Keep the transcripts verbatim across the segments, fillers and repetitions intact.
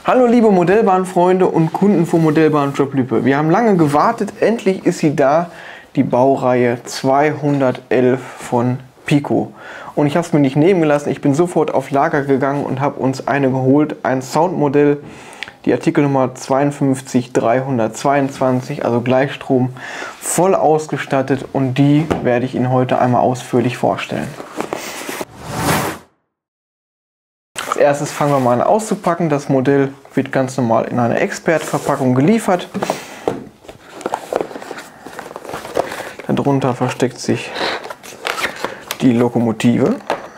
Hallo liebe Modellbahnfreunde und Kunden von Modellbahn-Shop Lippe. Wir haben lange gewartet, endlich ist sie da, die Baureihe zweihundertelf von Pico. Und ich habe es mir nicht nehmen gelassen, ich bin sofort auf Lager gegangen und habe uns eine geholt, ein Soundmodell, die Artikelnummer zweiundfünfzig dreihundertzweiundzwanzig, also Gleichstrom, voll ausgestattet, und die werde ich Ihnen heute einmal ausführlich vorstellen. Als erstes fangen wir mal an auszupacken. Das Modell wird ganz normal in einer Expert-Verpackung geliefert. Darunter versteckt sich die Lokomotive.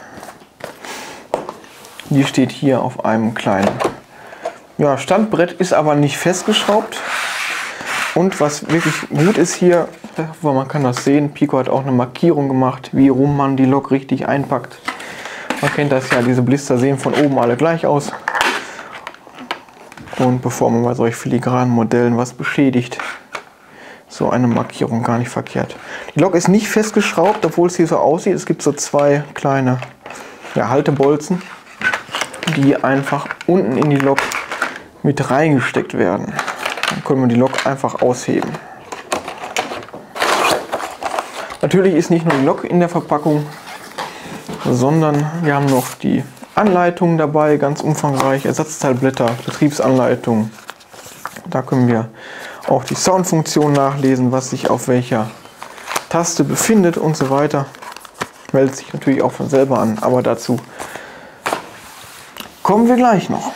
Die steht hier auf einem kleinen ja, Standbrett, ist aber nicht festgeschraubt. Und was wirklich gut ist hier, man kann das sehen, Pico hat auch eine Markierung gemacht, wie rum man die Lok richtig einpackt. Man kennt das ja, diese Blister sehen von oben alle gleich aus. Und bevor man bei solch filigranen Modellen was beschädigt, so eine Markierung gar nicht verkehrt. Die Lok ist nicht festgeschraubt, obwohl es hier so aussieht. Es gibt so zwei kleine ja, Haltebolzen, die einfach unten in die Lok mit reingesteckt werden. Dann können wir die Lok einfach ausheben. Natürlich ist nicht nur die Lok in der Verpackung, sondern wir haben noch die Anleitungen dabei, ganz umfangreich, Ersatzteilblätter, Betriebsanleitung. Da können wir auch die Soundfunktion nachlesen, was sich auf welcher Taste befindet und so weiter. Meldet sich natürlich auch von selber an, aber dazu kommen wir gleich noch.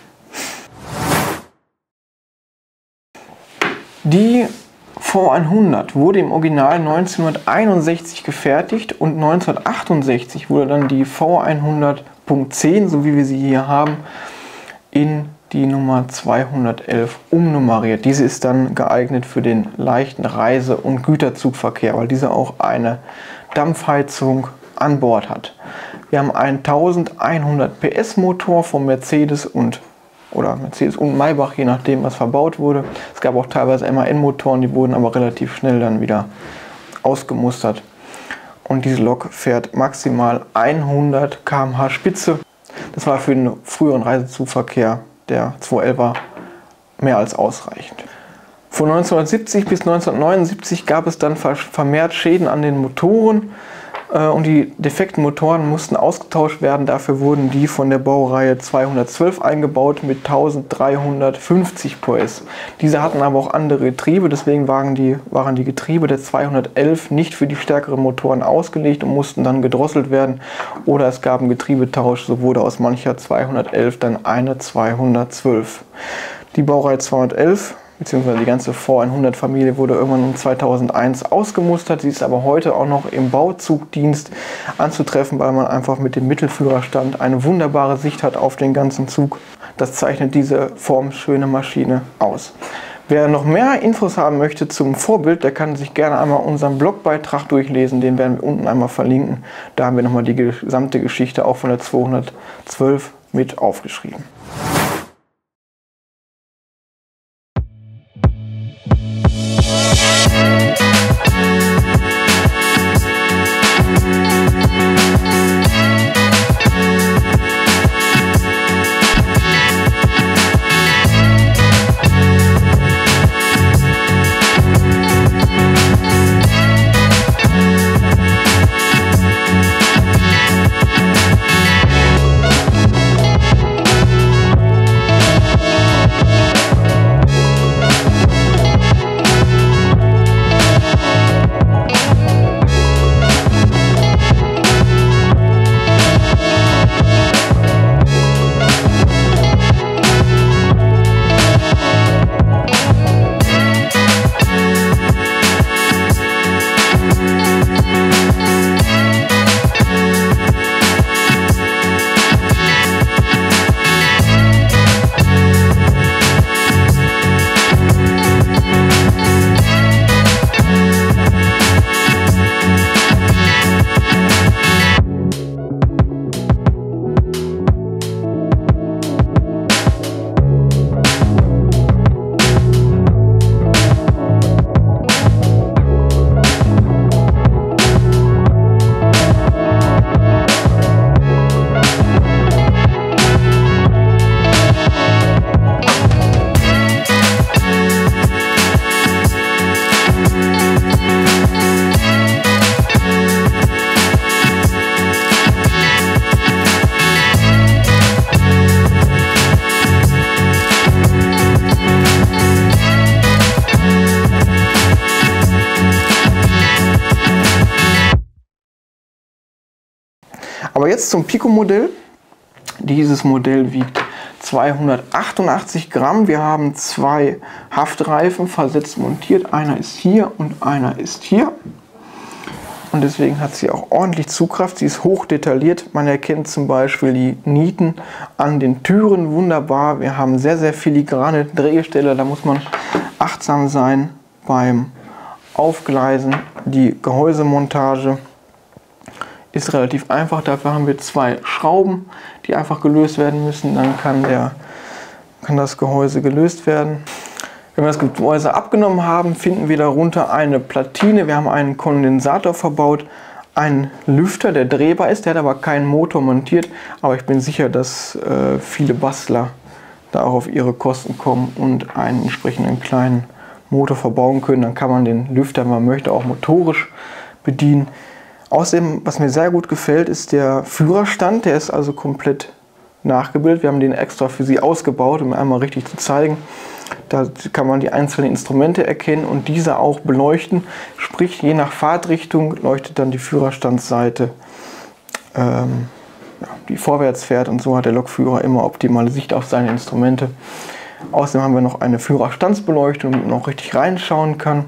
Die V hundert wurde im Original neunzehnhunderteinundsechzig gefertigt und neunzehnhundertachtundsechzig wurde dann die V hundert Punkt zehn, so wie wir sie hier haben, in die Nummer zweihundertelf umnummeriert. Diese ist dann geeignet für den leichten Reise- und Güterzugverkehr, weil diese auch eine Dampfheizung an Bord hat. Wir haben einen eintausendeinhundert P S Motor von Mercedes und oder Mercedes und Maybach, je nachdem was verbaut wurde. Es gab auch teilweise M A N-Motoren, die wurden aber relativ schnell dann wieder ausgemustert. Und diese Lok fährt maximal hundert Kilometer pro Stunde Spitze. Das war für den früheren Reisezugverkehr der zweihundertelfer mehr als ausreichend. Von neunzehnhundertsiebzig bis neunzehnhundertneunundsiebzig gab es dann vermehrt Schäden an den Motoren. Und die defekten Motoren mussten ausgetauscht werden. Dafür wurden die von der Baureihe zweihundertzwölf eingebaut mit eintausenddreihundertfünfzig P S. Diese hatten aber auch andere Getriebe, deswegen waren die, waren die Getriebe der zweihundertelf nicht für die stärkeren Motoren ausgelegt und mussten dann gedrosselt werden. Oder es gab einen Getriebetausch, so wurde aus mancher zweihundertelf dann eine zweihundertzwölf. Die Baureihe zweihundertelf beziehungsweise die ganze V hundert Familie wurde irgendwann um zweitausendeins ausgemustert. Sie ist aber heute auch noch im Bauzugdienst anzutreffen, weil man einfach mit dem Mittelführerstand eine wunderbare Sicht hat auf den ganzen Zug. Das zeichnet diese formschöne Maschine aus. Wer noch mehr Infos haben möchte zum Vorbild, der kann sich gerne einmal unseren Blogbeitrag durchlesen. Den werden wir unten einmal verlinken. Da haben wir nochmal die gesamte Geschichte auch von der zweihundertzwölf mit aufgeschrieben. Aber jetzt zum Pico-Modell. Dieses Modell wiegt zweihundertachtundachtzig Gramm. Wir haben zwei Haftreifen versetzt montiert. Einer ist hier und einer ist hier. Und deswegen hat sie auch ordentlich Zugkraft. Sie ist hoch detailliert. Man erkennt zum Beispiel die Nieten an den Türen wunderbar. Wir haben sehr, sehr filigrane Drehgestelle. Da muss man achtsam sein beim Aufgleisen. Die Gehäusemontage ist relativ einfach. Dafür haben wir zwei Schrauben, die einfach gelöst werden müssen. Dann kann, der, kann das Gehäuse gelöst werden. Wenn wir das Gehäuse abgenommen haben, finden wir darunter eine Platine. Wir haben einen Kondensator verbaut, einen Lüfter, der drehbar ist. Der hat aber keinen Motor montiert. Aber ich bin sicher, dass äh, viele Bastler da auch auf ihre Kosten kommen und einen entsprechenden kleinen Motor verbauen können. Dann kann man den Lüfter, wenn man möchte, auch motorisch bedienen. Außerdem, was mir sehr gut gefällt, ist der Führerstand. Der ist also komplett nachgebildet. Wir haben den extra für Sie ausgebaut, um einmal richtig zu zeigen. Da kann man die einzelnen Instrumente erkennen und diese auch beleuchten. Sprich, je nach Fahrtrichtung leuchtet dann die Führerstandsseite, ähm, ja, die vorwärts fährt, und so hat der Lokführer immer optimale Sicht auf seine Instrumente. Außerdem haben wir noch eine Führerstandsbeleuchtung, damit man auch richtig reinschauen kann.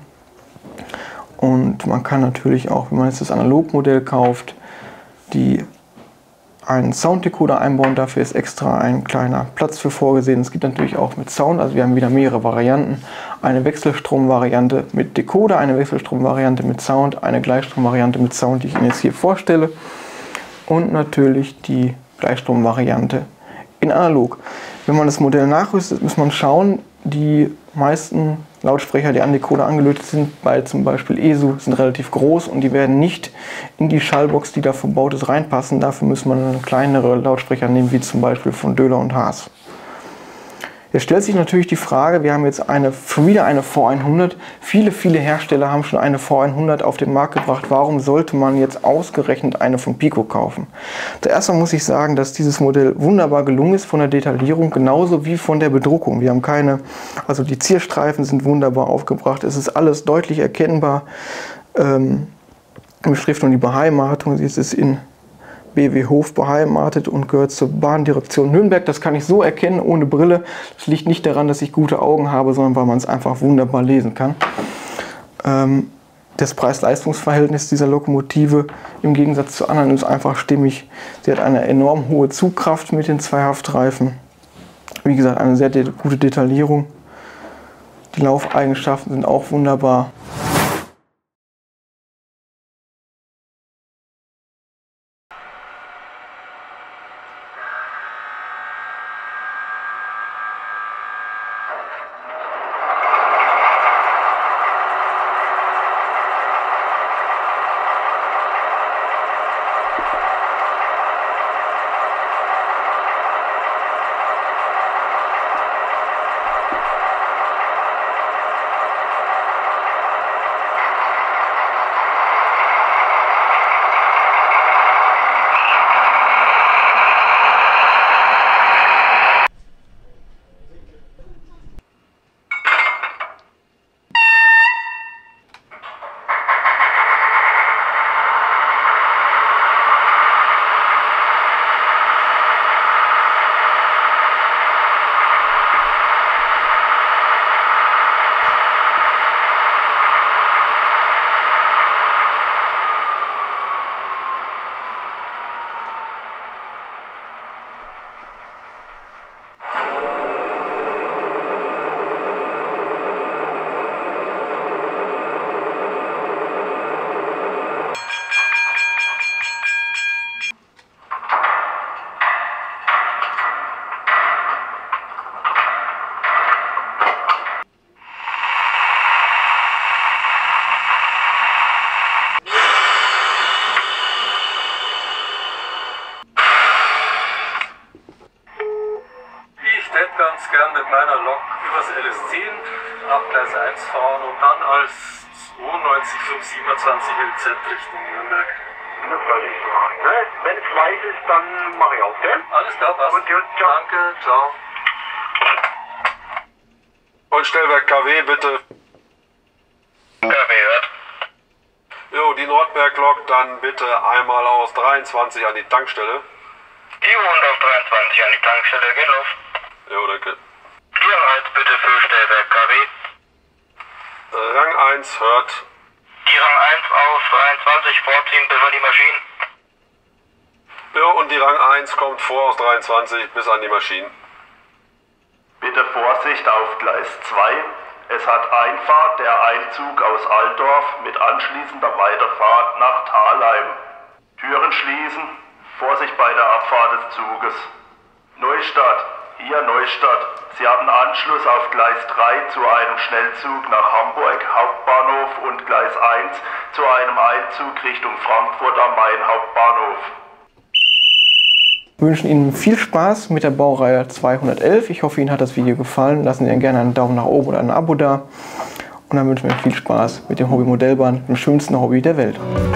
Und man kann natürlich auch, wenn man jetzt das Analogmodell kauft, die einen Sounddecoder einbauen. Dafür ist extra ein kleiner Platz für vorgesehen. Es gibt natürlich auch mit Sound, also wir haben wieder mehrere Varianten. Eine Wechselstrom-Variante mit Decoder, eine Wechselstrom-Variante mit Sound, eine Gleichstrom-Variante mit Sound, die ich Ihnen jetzt hier vorstelle. Und natürlich die Gleichstrom-Variante in analog. Wenn man das Modell nachrüstet, muss man schauen, die meisten Lautsprecher, die an Decoder angelötet sind, bei zum Beispiel E S U, sind relativ groß und die werden nicht in die Schallbox, die da verbaut ist, reinpassen. Dafür muss man kleinere Lautsprecher nehmen, wie zum Beispiel von Döhler und Haas. Jetzt stellt sich natürlich die Frage, wir haben jetzt eine, wieder eine V hundert. Viele, viele Hersteller haben schon eine V hundert auf den Markt gebracht. Warum sollte man jetzt ausgerechnet eine von Pico kaufen? Zuerst mal muss ich sagen, dass dieses Modell wunderbar gelungen ist von der Detaillierung, genauso wie von der Bedruckung. Wir haben keine, also die Zierstreifen sind wunderbar aufgebracht. Es ist alles deutlich erkennbar. Ähm, Beschriftung, die Beheimatung, sie ist in B W Hof beheimatet und gehört zur Bahndirektion Nürnberg. Das kann ich so erkennen, ohne Brille. Das liegt nicht daran, dass ich gute Augen habe, sondern weil man es einfach wunderbar lesen kann. Ähm, das Preis-Leistungs-Verhältnis dieser Lokomotive im Gegensatz zu anderen ist einfach stimmig. Sie hat eine enorm hohe Zugkraft mit den zwei Haftreifen. Wie gesagt, eine sehr de- gute Detaillierung. Die Laufeigenschaften sind auch wunderbar. Ganz gern mit meiner Lok übers L S zehn ab Gleis eins fahren und dann als zweiundneunzig fünf siebenundzwanzig L Z Richtung Nürnberg. Das werde ich machen. Ne? Wenn es weiß ist, dann mache ich auf, gell? Alles klar, passt. Und gut, ciao. Danke, ciao. Und Stellwerk K W bitte. Ja, wer hört? Jo, die Nordberg-Lok dann bitte einmal aus dreiundzwanzig an die Tankstelle. Jo, und auf dreiundzwanzig an die Tankstelle, geht los. Jo, danke. Hier eins bitte für Stellwerk K W. Rang eins hört. Die Rang eins auf dreiundzwanzig vorziehen bis an die Maschinen. Jo, und die Rang eins kommt vor aus dreiundzwanzig bis an die Maschinen. Bitte Vorsicht auf Gleis zwei. Es hat Einfahrt der Einzug aus Altdorf mit anschließender Weiterfahrt nach Thalheim. Türen schließen. Vorsicht bei der Abfahrt des Zuges. Neustadt. Hier Neustadt. Sie haben Anschluss auf Gleis drei zu einem Schnellzug nach Hamburg Hauptbahnhof und Gleis eins zu einem Einzug Richtung Frankfurt am Main Hauptbahnhof. Wir wünschen Ihnen viel Spaß mit der Baureihe zweihundertelf. Ich hoffe, Ihnen hat das Video gefallen. Lassen Sie gerne einen Daumen nach oben oder ein Abo da. Und dann wünschen wir viel Spaß mit dem Hobby Modellbahn, dem schönsten Hobby der Welt.